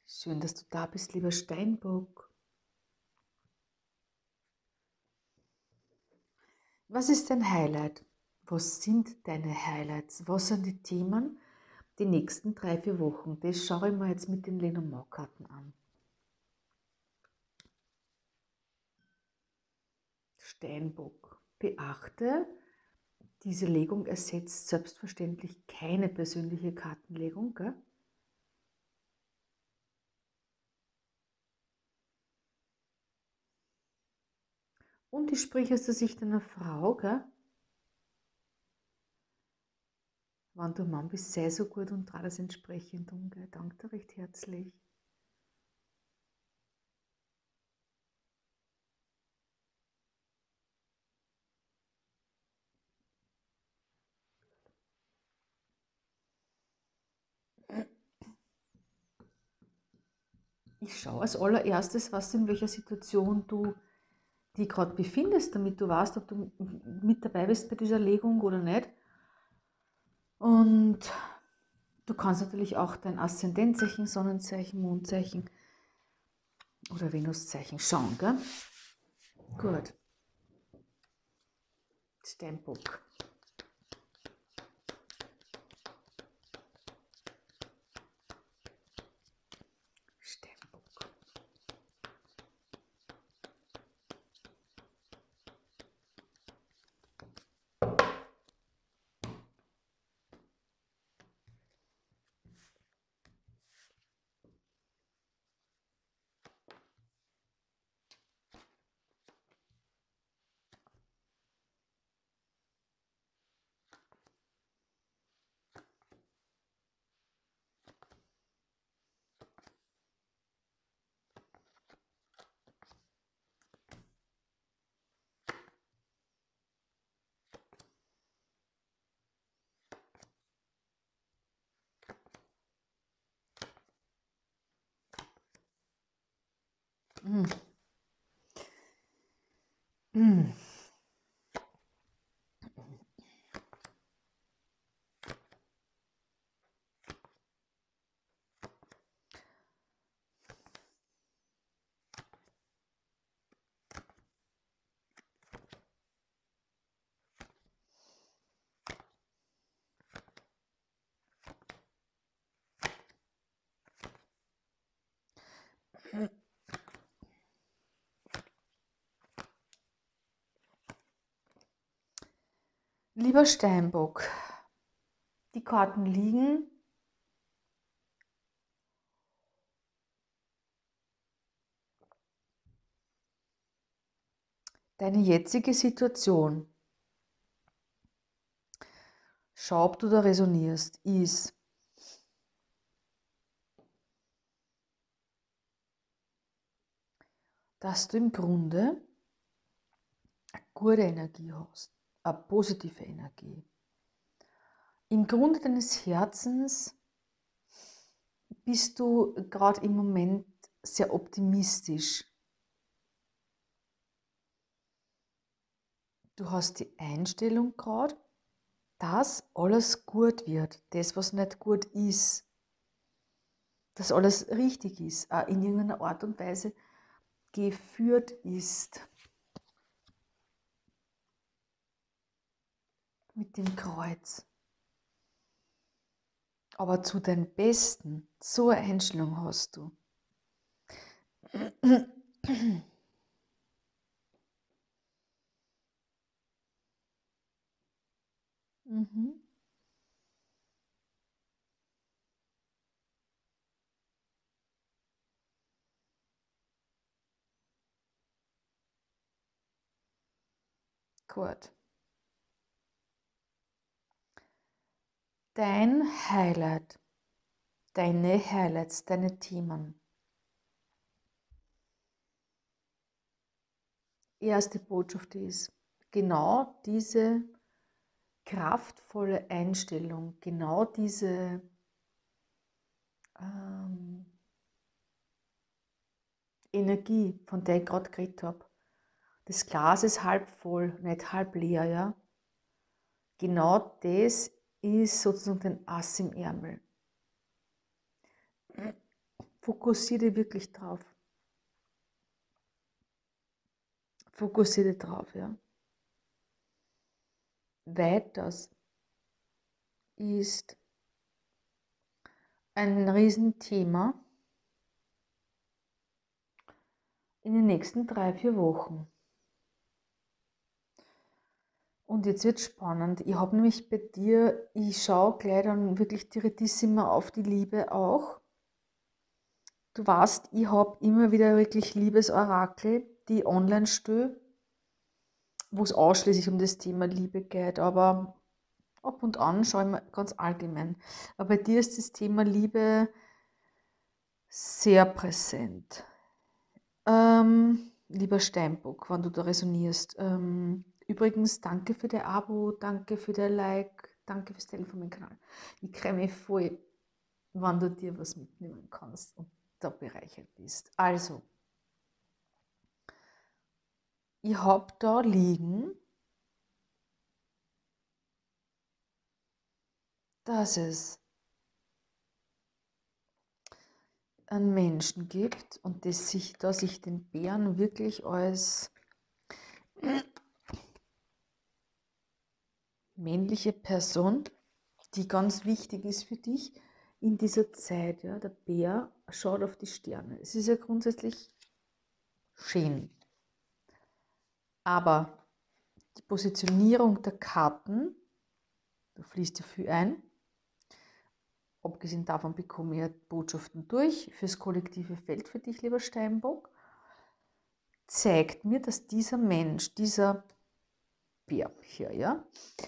Schön, dass du da bist, lieber Steinbock. Was ist dein Highlight? Was sind deine Highlights? Was sind die Themen die nächsten 3-4 Wochen? Das schaue ich mir jetzt mit den Lenormand-Karten an. Steinbock. Beachte, diese Legung ersetzt selbstverständlich keine persönliche Kartenlegung, gell? Und ich spreche aus der Sicht einer Frau, gell? Wenn du Mann bist, sei so gut und trau das entsprechend um, gell? Danke dir recht herzlich. Ich schaue als allererstes, was in welcher Situation du dich gerade befindest, damit du weißt, ob du mit dabei bist bei dieser Legung oder nicht. Und du kannst natürlich auch dein Aszendentzeichen, Sonnenzeichen, Mondzeichen oder Venuszeichen schauen, gell? Gut. Steinbock. Steinbock. Mm. Mm. Lieber Steinbock, die Karten liegen. Deine jetzige Situation, schau, ob du da resonierst, ist, dass du im Grunde eine gute Energie hast, eine positive Energie. Im Grunde deines Herzens bist du gerade im Moment sehr optimistisch. Du hast die Einstellung gerade, dass alles gut wird, das, was nicht gut ist, dass alles richtig ist, auch in irgendeiner Art und Weise geführt ist. Mit dem Kreuz. Aber zu deinem Besten, so eine Einstellung hast du. Mhm. Gut. Dein Highlight, deine Highlights, deine Themen. Erste Botschaft ist, genau diese kraftvolle Einstellung, genau diese Energie, von der ich gerade geredet habe. Das Glas ist halb voll, nicht halb leer, ja. Genau das ist sozusagen den Ass im Ärmel. Fokussiere dich wirklich drauf. Fokussiere dich drauf, ja. Weiters ist ein Riesenthema in den nächsten 3-4 Wochen. Und jetzt wird spannend. Ich habe nämlich bei dir, ich schaue gleich dann wirklich direktissima auf die Liebe auch. Du weißt, ich habe immer wieder wirklich Liebesorakel, die online stehen, wo es ausschließlich um das Thema Liebe geht, aber ab und an schaue ich mir ganz allgemein. Aber bei dir ist das Thema Liebe sehr präsent. Lieber Steinbock, wenn du da resonierst. Übrigens, danke für dein Abo, danke für dein Like, danke fürs Teilen von meinem Kanal. Ich freue mich voll, wenn du dir was mitnehmen kannst und da bereichert bist. Also, ich habe da liegen, dass es einen Menschen gibt und dass ich den Bären wirklich als männliche Person, die ganz wichtig ist für dich in dieser Zeit. Ja, der Bär schaut auf die Sterne. Es ist ja grundsätzlich schön. Aber die Positionierung der Karten, da fließt ja viel ein. Abgesehen davon bekomme ich ja Botschaften durch fürs kollektive Feld für dich, lieber Steinbock. Zeigt mir, dass dieser Mensch, dieser Bär hier, ja,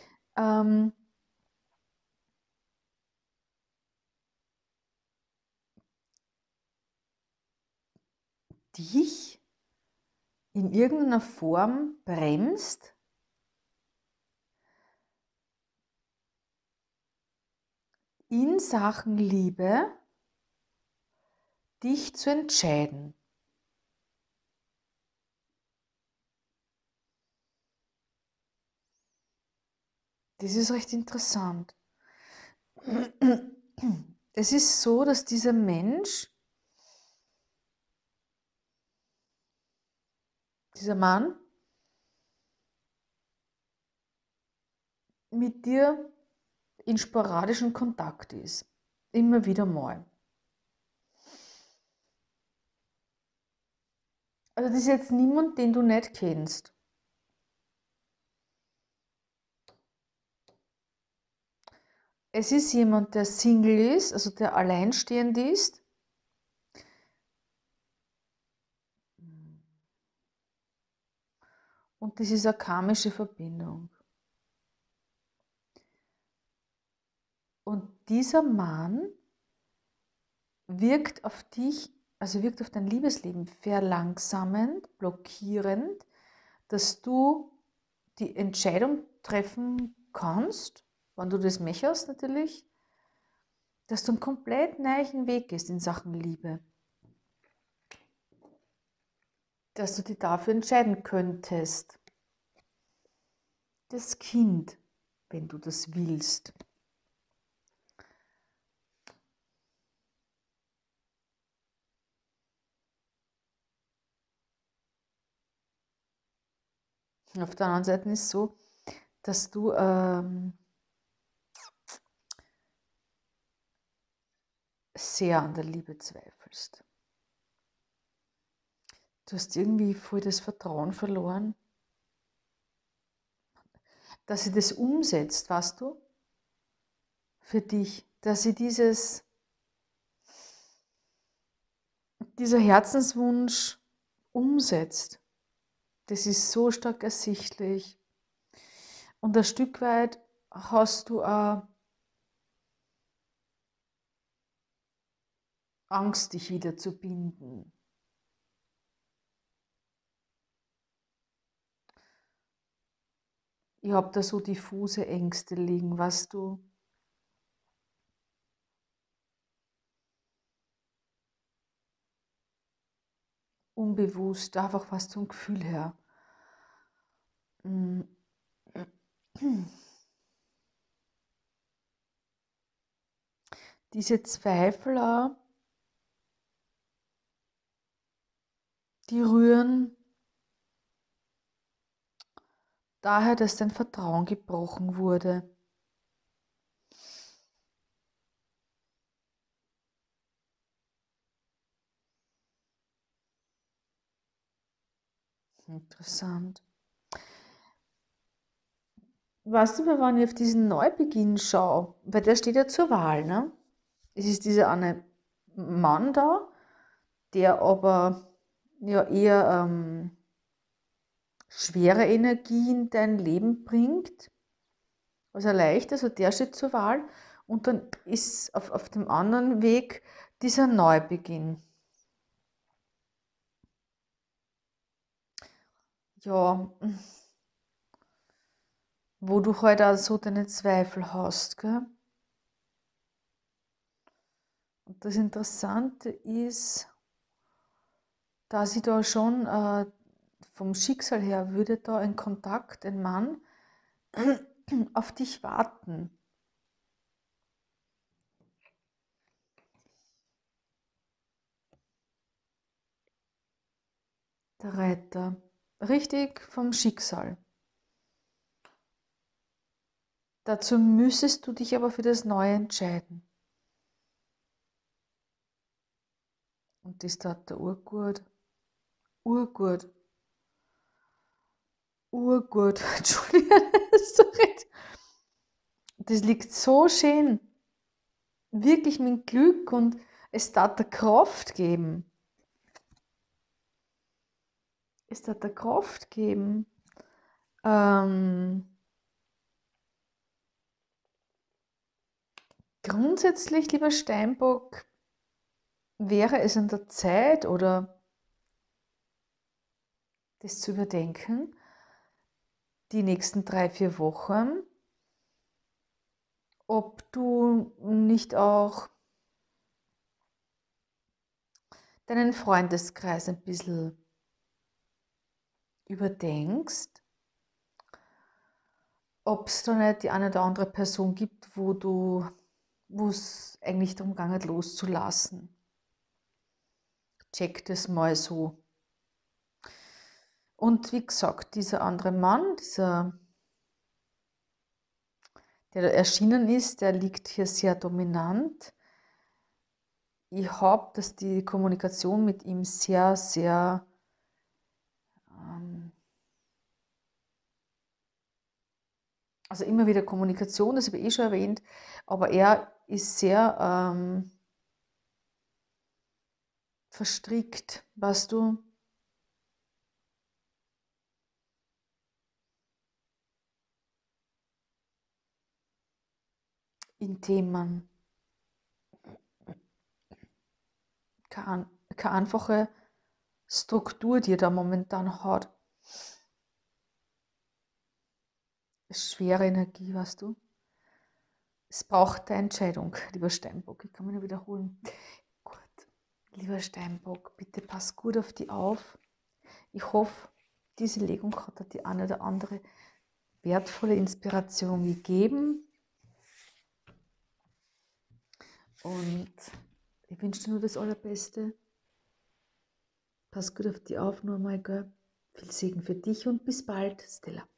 dich in irgendeiner Form bremst, in Sachen Liebe dich zu entscheiden. Das ist recht interessant. Es ist so, dass dieser Mensch, dieser Mann, mit dir in sporadischem Kontakt ist. Immer wieder mal. Also das ist jetzt niemand, den du nicht kennst. Es ist jemand, der Single ist, also der alleinstehend ist. Und das ist eine karmische Verbindung. Und dieser Mann wirkt auf dich, also wirkt auf dein Liebesleben verlangsamend, blockierend, dass du die Entscheidung treffen kannst, wenn du das möchtest natürlich, dass du einen komplett neuen Weg gehst in Sachen Liebe. Dass du dich dafür entscheiden könntest. Das Kind, wenn du das willst. Auf der anderen Seite ist es so, dass du sehr an der Liebe zweifelst. Du hast irgendwie voll das Vertrauen verloren, dass sie das umsetzt, weißt du, für dich, dass sie dieser Herzenswunsch umsetzt. Das ist so stark ersichtlich. Und ein Stück weit hast du auch Angst, dich wieder zu binden. Ich habe da so diffuse Ängste liegen, weißt du. Unbewusst, einfach was zum Gefühl her. Mm. Diese Zweifel auch, die rühren daher, dass dein Vertrauen gebrochen wurde. Interessant. Weißt du, wenn ich auf diesen Neubeginn schaue, weil der steht ja zur Wahl, ne? Es ist dieser eine Mann da, der aber ja eher schwere Energie in dein Leben bringt, also leicht, also der steht zur Wahl. Und dann ist auf dem anderen Weg dieser Neubeginn. Ja, wo du halt auch so deine Zweifel hast, gell? Und das Interessante ist, dass ich da schon vom Schicksal her würde da ein Kontakt, ein Mann, auf dich warten. Der Reiter. Richtig vom Schicksal. Dazu müsstest du dich aber für das Neue entscheiden. Und das tat der urgut. Urgut. Urgut. Entschuldigung. Sorry. Das liegt so schön. Wirklich mit Glück und es tat der Kraft geben. Es tat der Kraft geben. Grundsätzlich, lieber Steinbock, wäre es an der Zeit oder das zu überdenken, die nächsten 3, 4 Wochen, ob du nicht auch deinen Freundeskreis ein bisschen überdenkst, ob es da nicht die eine oder andere Person gibt, wo es eigentlich darum geht, loszulassen. Check das mal so. Und wie gesagt, dieser andere Mann, der da erschienen ist, der liegt hier sehr dominant. Ich habe, dass die Kommunikation mit ihm sehr, sehr also immer wieder Kommunikation, das habe ich schon erwähnt, aber er ist sehr verstrickt, weißt du, in Themen. Keine einfache Struktur, die er da momentan hat. Es ist schwere Energie, weißt du. Es braucht eine Entscheidung, lieber Steinbock. Ich kann mich nur wiederholen. Gut, lieber Steinbock, bitte pass gut auf die auf. Ich hoffe, diese Legung hat dir die eine oder andere wertvolle Inspiration gegeben. Und ich wünsche dir nur das Allerbeste. Pass gut auf die auf, nur mal, gell? Viel Segen für dich und bis bald, Stella.